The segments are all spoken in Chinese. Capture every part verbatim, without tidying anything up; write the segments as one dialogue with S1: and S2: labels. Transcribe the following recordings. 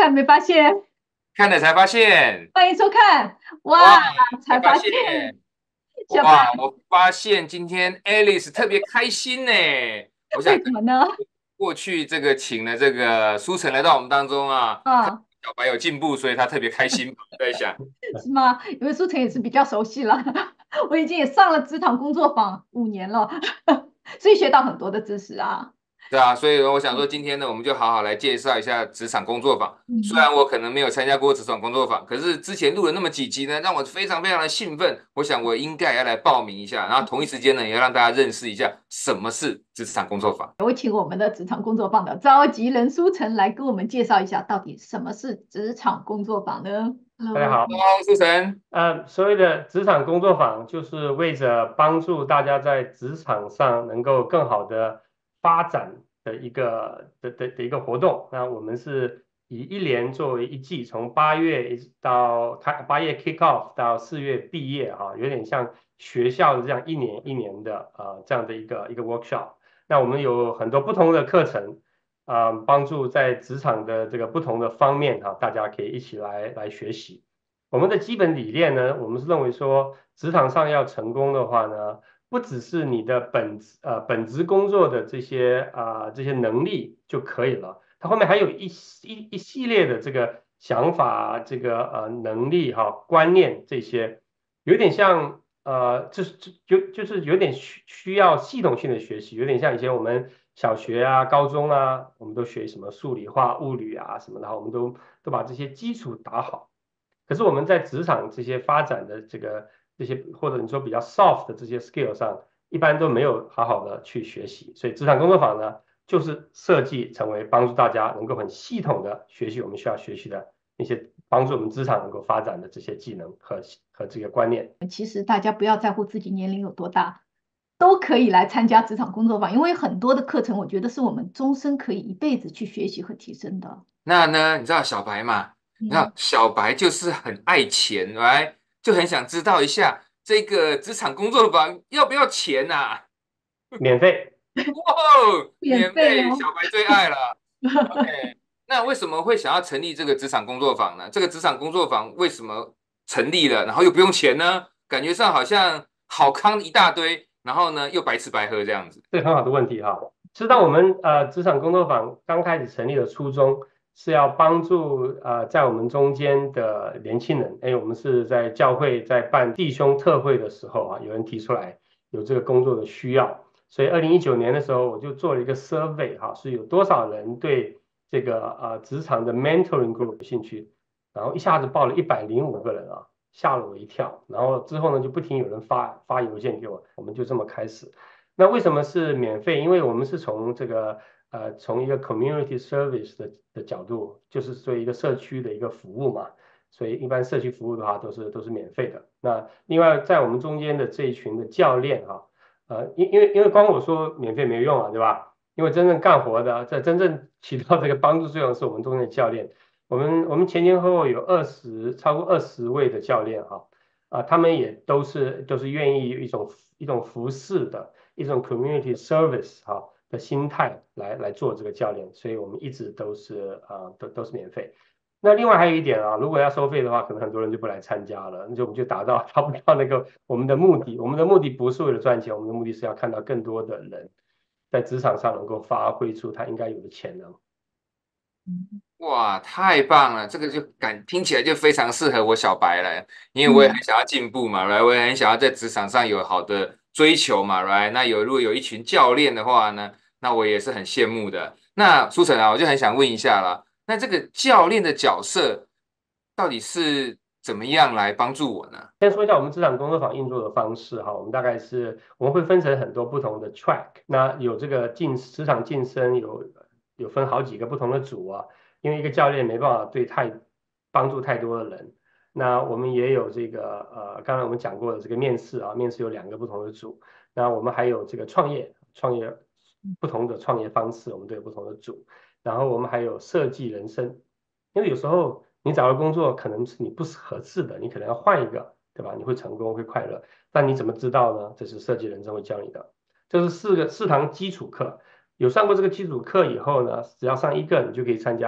S1: 看没发现？
S2: 看了才发现。
S1: 欢迎收看。哇，
S2: 哇，才发
S1: 才发现
S2: 现。
S1: 小白
S2: 哇，我发现今天 Alice 特别开心呢。我想
S1: 为什么呢？
S2: 过去这个请了这个苏晨来到我们当中啊，看
S1: 啊，
S2: 小白有进步，所以他特别开心吧。在想。
S1: 是吗？因为苏晨也是比较熟悉了，我已经也上了职场工作坊五年了，所以学到很多的知识啊。
S2: 对啊，所以我想说，今天呢，我们就好好来介绍一下职场工作坊。虽
S1: 嗯，
S2: 然我可能没有参加过职场工作坊，可是之前录了那么几集呢，让我非常非常的兴奋。我想我应该要来报名一下，然后同一时间呢，也要让大家认识一下什么是职场工作坊。
S1: 我请我们的职场工作坊的召集人苏晨来跟我们介绍一下，到底什么是职场工作坊呢？Hello。
S3: 大家好。
S2: 哦，苏晨。
S3: 呃，所谓的职场工作坊，就是为着帮助大家在职场上能够更好的发展的一个的的的一个活动。那我们是以一年作为一季，从八月一直到开八月 kick off 到四月毕业哈，有点像学校的这样一年一年的呃这样的一个一个 workshop。那我们有很多不同的课程。啊、帮助在职场的这个不同的方面哈、大家可以一起来来学习。我们的基本理念呢，我们是认为说，职场上要成功的话呢，不只是你的本职呃本职工作的这些啊、这些能力就可以了，它后面还有一一一系列的这个想法、这个呃能力哈、观念这些，有点像呃就是就就是有点需需要系统性的学习，有点像以前我们小学啊、高中啊，我们都学什么数理化、物理啊什么的，我们都都把这些基础打好。可是我们在职场这些发展的这个这些，或者你说比较 soft 的这些 skill 上，一般都没有好好的去学习。所以职场工作坊呢，就是设计成为帮助大家能够很系统的学习我们需要学习的那些帮助我们职场能够发展的这些技能和和这个观念。
S1: 其实大家不要在乎自己年龄有多大，都可以来参加职场工作坊，因为很多的课程，我觉得是我们终身可以一辈子去学习和提升的。
S2: 那呢，你知道小白嘛？那
S1: 嗯，
S2: 小白就是很爱钱，来，就很想知道一下这个职场工作坊要不要钱呐、
S3: 免费。
S2: 哦，
S1: 免
S2: 免费，
S1: 费哦。
S2: 小白最爱了。OK，那为什么会想要成立这个职场工作坊呢？这个职场工作坊为什么成立了，然后又不用钱呢？感觉上好像好康一大堆，然后呢又白吃白喝这样子。
S3: 这个很好的问题哈。知道我们呃职场工作坊刚开始成立的初衷是要帮助呃在我们中间的年轻人。哎，我们是在教会在办弟兄特会的时候啊，有人提出来有这个工作的需要，所以二零一九年的时候我就做了一个 survey 哈，是有多少人对这个呃职场的 mentoring group 有兴趣，然后一下子报了一百零五个人啊，吓了我一跳。然后之后呢，就不停有人发发邮件给我，我们就这么开始。那为什么是免费？因为我们是从这个呃，从一个 community service 的的角度，就是作为一个社区的一个服务嘛，所以一般社区服务的话都是都是免费的。那另外在我们中间的这一群的教练哈、呃，因因为因为光我说免费没用啊，对吧？因为真正干活的，在真正起到这个帮助作用的是我们中间的教练。我们我们前前后后有二十超过二十位的教练哈、啊，他们也都是都是愿意一种一种服侍的。一种 community service 哈、的心态来来做这个教练，所以我们一直都是啊、呃、都都是免费。那另外还有一点啊，如果要收费的话，可能很多人就不来参加了，那就我们就达到达不到那个我们的目的。我们的目的不是为了赚钱，我们的目的是要看到更多的人在职场上能够发挥出他应该有的潜能。
S2: 哇，太棒了！这个就感听起来就非常适合我小白了，因为我也
S1: 嗯，
S2: 很想要进步嘛，right？我也很想要在职场上有好的追求嘛，right？那有如果有一群教练的话呢，那我也是很羡慕的。那苏晨啊，我就很想问一下啦，那这个教练的角色到底是怎么样来帮助我呢？
S3: 先说一下我们职场工作坊运作的方式哈，我们大概是我们会分成很多不同的 track，那有这个晋职场晋升有有分好几个不同的组啊，因为一个教练没办法对太帮助太多的人，那我们也有这个呃，刚才我们讲过的这个面试啊，面试有两个不同的组，那我们还有这个创业，创业不同的创业方式，我们都有不同的组，然后我们还有设计人生，因为有时候你找的工作可能是你不合适的，你可能要换一个。对吧？你会成功，会快乐，但你怎么知道呢？这是设计人生会教你的。这是四个四堂基础课，有上过这个基础课以后呢，只要上一个，你就可以参加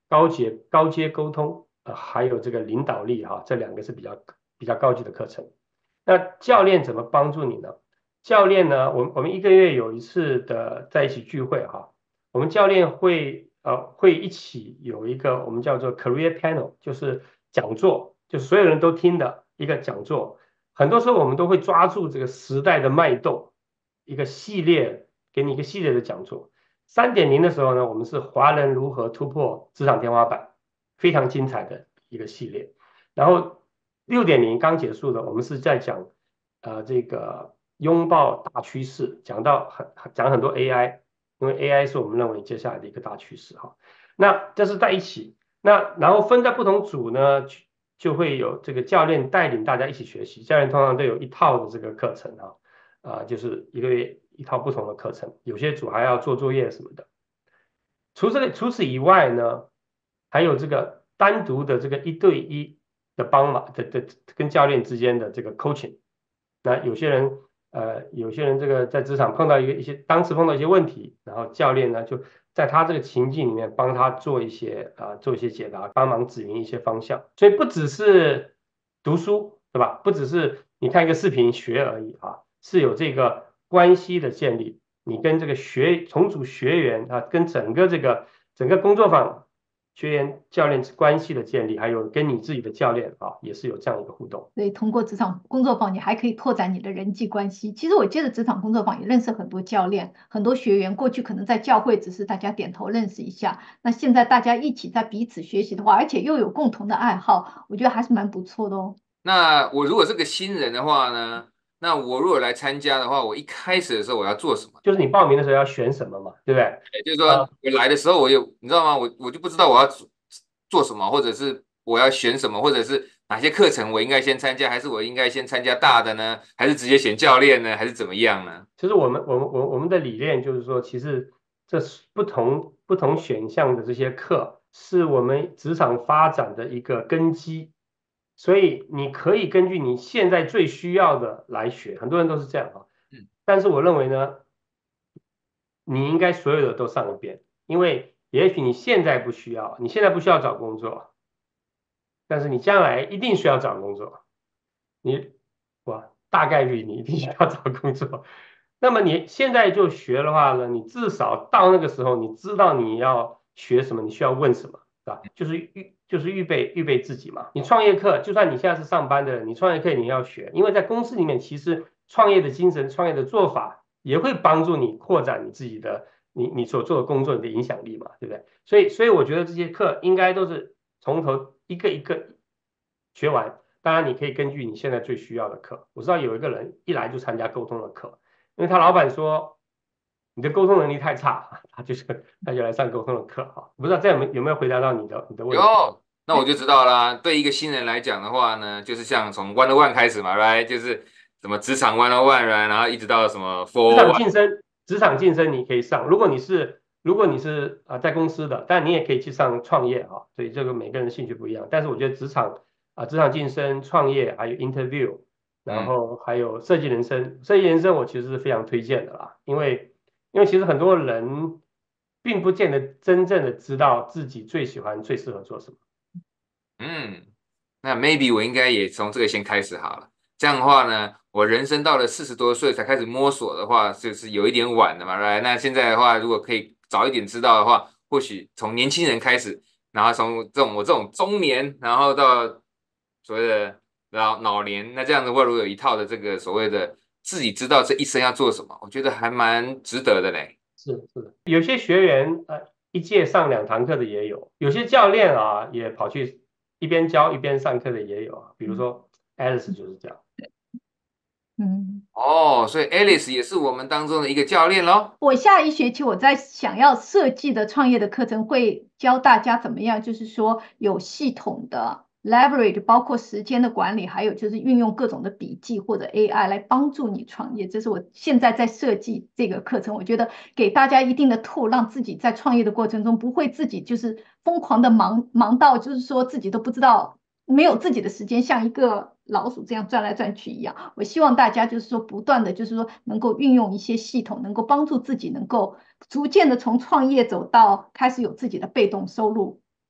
S3: 高阶高阶沟通，呃，还有这个领导力哈，这两个是比较比较高级的课程。那教练怎么帮助你呢？教练呢，我们我们一个月有一次的在一起聚会哈，我们教练会呃会一起有一个我们叫做 career panel，就是讲座，就是所有人都听的一个讲座。很多时候我们都会抓住这个时代的脉动，一个系列给你一个系列的讲座。三点零的时候呢，我们是华人如何突破职场天花板，非常精彩的一个系列。然后六点零刚结束的，我们是在讲呃这个拥抱大趋势，讲到很讲很多 A I，因为 A I 是我们认为接下来的一个大趋势哈。那这是在一起，那然后分在不同组呢，就会有这个教练带领大家一起学习。教练通常都有一套的这个课程啊，啊、呃，就是一个月一套不同的课程，有些组还要做作业什么的。除这个除此以外呢，还有这个单独的这个一对一的帮忙的的跟教练之间的这个 coaching。那有些人呃有些人这个在职场碰到一个一些当时碰到一些问题，然后教练呢就在他这个情境里面帮他做一些啊、呃、做一些解答，帮忙指明一些方向。所以不只是读书，对吧？不只是你看一个视频学而已啊，是有这个关系的建立。你跟这个学重组学员啊，跟整个这个整个工作坊学员教练关系的建立，还有跟你自己的教练啊，也是有这样一个互动。
S1: 所以通过职场工作坊，你还可以拓展你的人际关系。其实我接着职场工作坊也认识很多教练、很多学员。过去可能在教会只是大家点头认识一下，那现在大家一起在彼此学习的话，而且又有共同的爱好，我觉得还是蛮不错的哦。
S2: 那我如果是个新人的话呢？那我如果来参加的话，我一开始的时候我要做什么？
S3: 就是你报名的时候要选什么嘛，对不对？
S2: 也就是说，
S3: 呃，
S2: 我来的时候我有，你知道吗？我我就不知道我要做做什么，或者是我要选什么，或者是哪些课程我应该先参加，还是我应该先参加大的呢？还是直接选教练呢？还是怎么样呢？
S3: 其实我们我们我我们的理念就是说，其实这是不同不同选项的这些课，是我们职场发展的一个根基。所以你可以根据你现在最需要的来学，很多人都是这样啊。
S2: 嗯
S3: 但是我认为呢，你应该所有的都上一遍，因为也许你现在不需要，你现在不需要找工作，但是你将来一定需要找工作。你哇，大概率你一定需要找工作。那么你现在就学的话呢，你至少到那个时候，你知道你要学什么，你需要问什么，是吧？就是预就是预备预备自己嘛。你创业课，就算你现在是上班的人，你创业课你要学，因为在公司里面，其实创业的精神、创业的做法也会帮助你扩展你自己的你你所做的工作你的影响力嘛，对不对？所以所以我觉得这些课应该都是从头一个一个学完。当然，你可以根据你现在最需要的课。我知道有一个人一来就参加沟通的课，因为他老板说你的沟通能力太差，他就是他就来上沟通的课哈。不知道这样有没有没有回答到你的你的问题？
S2: 有，那我就知道啦。对一个新人来讲的话呢，就是像从 one o one 开始嘛，right？就是什么职场 one o one，right？然后一直到什么
S3: 职
S2: four
S3: 场
S2: one。
S3: 晋升，职场晋升你可以上。如果你是如果你是啊、呃在公司的，但你也可以去上创业啊。所以这个每个人兴趣不一样。但是我觉得职场啊、职场晋升、创业还有 interview，然
S2: 嗯。
S3: 后还有设计人生，设计人生我其实是非常推荐的啦。因为因为其实很多人并不见得真正的知道自己最喜欢、最适合做什么。
S2: 嗯，那 maybe 我应该也从这个先开始好了。这样的话呢，我人生到了四十多岁才开始摸索的话，就是有一点晚了嘛，right？那现在的话，如果可以早一点知道的话，或许从年轻人开始，然后从这种我这种中年，然后到所谓的老老年，那这样的话，如果有一套的这个所谓的自己知道这一生要做什么，我觉得还蛮值得的嘞。
S3: 是是的，有些学员呃一届上两堂课的也有，有些教练啊也跑去一边教一边上课的也有啊。比如说 Alice 就是这样。
S1: 嗯。
S2: 哦，所以 Alice 也是我们当中的一个教练咯。
S1: 我下一学期我在想要设计的创业的课程，会教大家怎么样，就是说有系统的 leverage，包括时间的管理，还有就是运用各种的笔记或者 A I 来帮助你创业。这是我现在在设计这个课程，我觉得给大家一定的 tool，让自己在创业的过程中不会自己就是疯狂的忙忙到，就是说自己都不知道。没有自己的时间，像一个老鼠这样转来转去一样。我希望大家就是说，不断的就是说，能够运用一些系统，能够帮助自己，能够逐渐的从创业走到开始有自己的被动收入。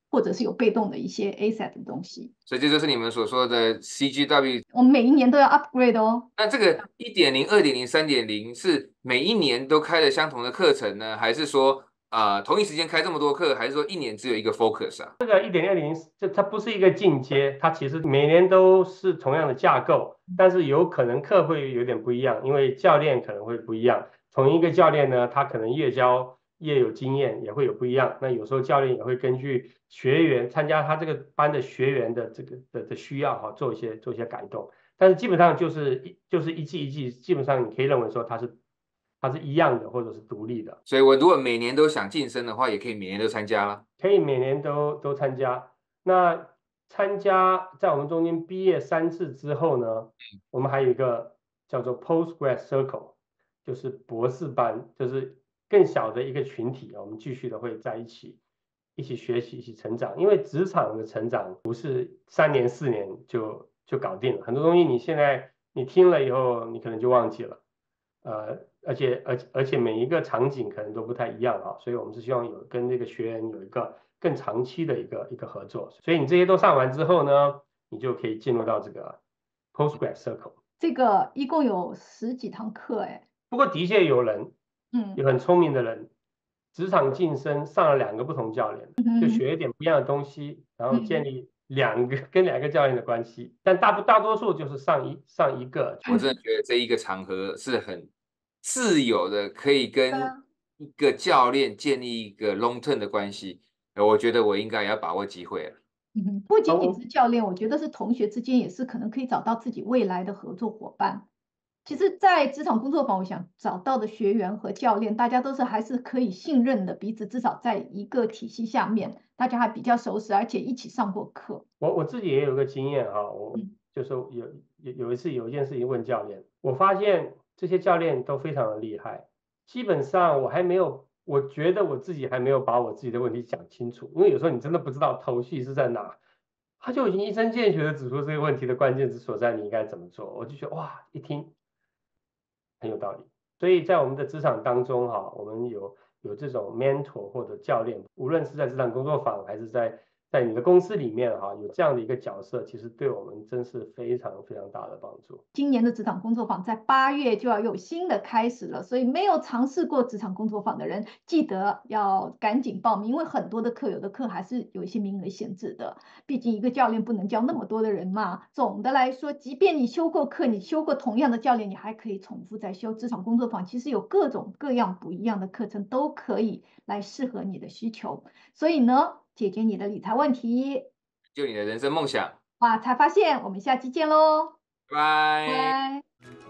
S1: 或者是有被动的一些 asset 的东西。
S2: 所以这就是你们所说的 C G W。
S1: 我们每一年都要 upgrade 哦。
S2: 那这个 一点零、二点零、三点零是每一年都开了相同的课程呢，还是说呃同一时间开这么多课，还是说一年只有一个 focus 啊？
S3: 这个一点二零，这它不是一个进阶，它其实每年都是同样的架构，但是有可能课会有点不一样，因为教练可能会不一样。同一个教练呢，他可能越教越有经验，也会有不一样。那有时候教练也会根据学员参加他这个班的学员的这个的的需要哈，做一些做一些改动。但是基本上就是就是一季一季，基本上你可以认为说它是它是一样的，或者是独立的。
S2: 所以我如果每年都想晋升的话，也可以每年都参加啦。
S3: 可以每年都都参加。那参加在我们中间毕业三次之后呢，我们还有一个叫做 Postgrad Circle， 就是博士班，就是更小的一个群体，我们继续的会在一起一起学习，一起成长。因为职场的成长不是三年四年就就搞定了，很多东西你现在你听了以后，你可能就忘记了。呃，而且而而且每一个场景可能都不太一样啊，所以我们是希望有跟这个学员有一个更长期的一个一个合作。所以你这些都上完之后呢，你就可以进入到这个 Postgrad Circle。
S1: 这个一共有十几堂课哎。
S3: 不过的确有人，
S1: 嗯，
S3: 有很聪明的人，职场晋升上了两个不同教练，
S1: 嗯、
S3: 就学一点不一样的东西，然后建立两个、
S1: 嗯、
S3: 跟两个教练的关系。但大不大多数就是上一上一个。
S2: 我真的觉得这一个场合是很自由的，可以跟一个教练建立一个 long term 的关系。我觉得我应该也要把握机会了。
S1: 嗯，不仅仅是教练，我觉得是同学之间也是可能可以找到自己未来的合作伙伴。其实，在职场工作坊，我想找到的学员和教练，大家都是还是可以信任的，彼此至少在一个体系下面，大家还比较熟识，而且一起上过课。
S3: 我我自己也有个经验哈，我就是有有有一次有一件事情问教练，我发现这些教练都非常的厉害，基本上我还没有，我觉得我自己还没有把我自己的问题讲清楚，因为有时候你真的不知道头绪是在哪，他就已经一针见血的指出这个问题的关键之所在，你应该怎么做，我就觉得哇，一听很有道理。所以在我们的职场当中哈，我们有有这种 mentor 或者教练，无论是在职场工作坊还是在在你的公司里面哈，有这样的一个角色，其实对我们真是非常非常大的帮助。
S1: 今年的职场工作坊在八月就要有新的开始了，所以没有尝试过职场工作坊的人，记得要赶紧报名，因为很多的课，有的课还是有一些名额限制的，毕竟一个教练不能教那么多的人嘛。总的来说，即便你修过课，你修过同样的教练，你还可以重复再修。职场工作坊其实有各种各样不一样的课程，都可以来适合你的需求。所以呢，解决你的理财问题，
S2: 就你的人生梦想。
S1: 哇，才发现，我们下期见喽，
S2: 拜拜。
S1: 拜。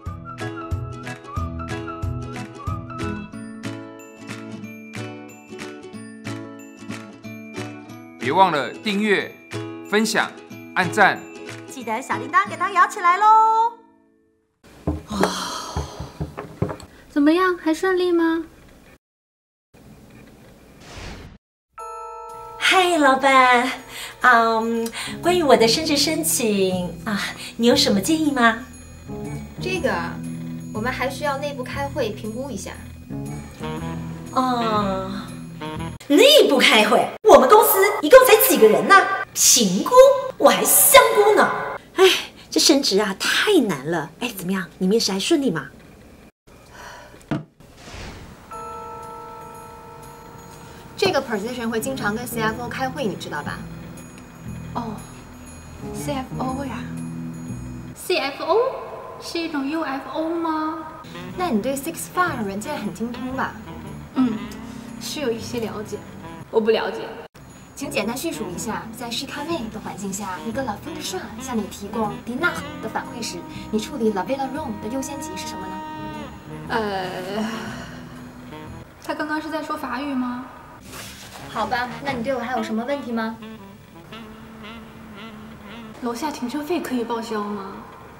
S2: 别忘了订阅、分享、按赞，
S4: 记得小铃铛给它摇起来喽。
S5: 怎么样，还顺利吗？
S4: 嗨，老板，嗯，关于我的升职申请啊，你有什么建议吗？
S6: 这个啊，我们还需要内部开会评估一下。
S4: 哦，内部开会？我们公司一共才几个人呢？评估？我还香菇呢！哎，这升职啊太难了。哎，怎么样？你面试还顺利吗？
S6: 这个 position 会经常跟 C F O 开会，你知道吧？
S5: 哦 ，C F O 呀 ，C F O 是一种 U F O 吗？
S6: 那你对 Six Figure 软件很精通吧？
S5: 嗯，是有一些了解。我不了解。
S6: 请简单叙述一下，在 Chicago 的环境下，一个 Lavelle Shaw 向你提供 Dinah 的反馈时，你处理 Lavelle Room 的优先级是什么呢？
S5: 呃，他刚刚是在说法语吗？
S6: 好吧，那你对我还有什么问题吗？
S5: 楼下停车费可以报销吗？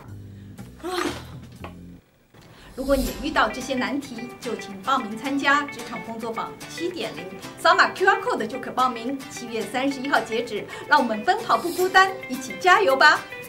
S7: 如果你遇到这些难题，就请报名参加职场工作坊 七点零， 扫码 Q R code 就可报名。七月三十一号截止，让我们奔跑不孤单，一起加油吧！